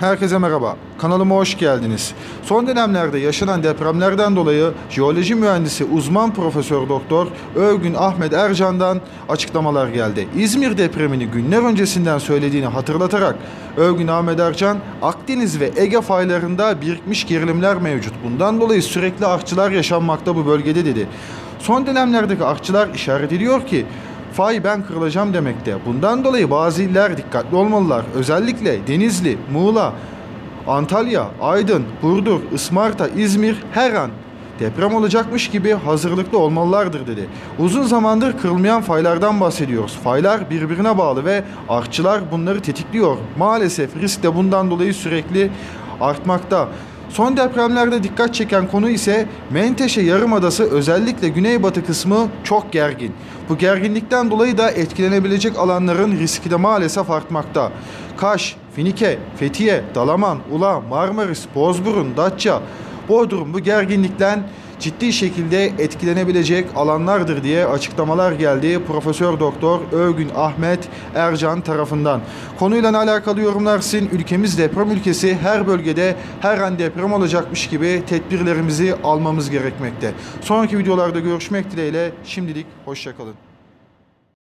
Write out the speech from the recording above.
Herkese merhaba. Kanalıma hoş geldiniz. Son dönemlerde yaşanan depremlerden dolayı jeoloji mühendisi uzman Profesör Doktor Övgün Ahmet Ercan'dan açıklamalar geldi. İzmir depremini günler öncesinden söylediğini hatırlatarak Övgün Ahmet Ercan, Akdeniz ve Ege faylarında birikmiş gerilimler mevcut. Bundan dolayı sürekli artçılar yaşanmakta bu bölgede dedi. Son dönemlerdeki artçılar işaret ediyor ki fay ben kırılacağım demekte. Bundan dolayı bazı iller dikkatli olmalılar. Özellikle Denizli, Muğla, Antalya, Aydın, Burdur, Isparta, İzmir her an deprem olacakmış gibi hazırlıklı olmalılardır dedi. Uzun zamandır kırılmayan faylardan bahsediyoruz. Faylar birbirine bağlı ve artçılar bunları tetikliyor. Maalesef risk de bundan dolayı sürekli artmakta. Son depremlerde dikkat çeken konu ise Menteşe Yarımadası, özellikle güneybatı kısmı çok gergin. Bu gerginlikten dolayı da etkilenebilecek alanların riski de maalesef artmakta. Kaş, Finike, Fethiye, Dalaman, Ula, Marmaris, Bozburun, Datça, Bodrum bu gerginlikten ciddi şekilde etkilenebilecek alanlardır diye açıklamalar geldi Profesör Doktor Övgün Ahmet Ercan tarafından. Konuyla alakalı yorumlar sizin. Ülkemiz deprem ülkesi, her bölgede her an deprem olacakmış gibi tedbirlerimizi almamız gerekmekte. Sonraki videolarda görüşmek dileğiyle, şimdilik hoşça kalın.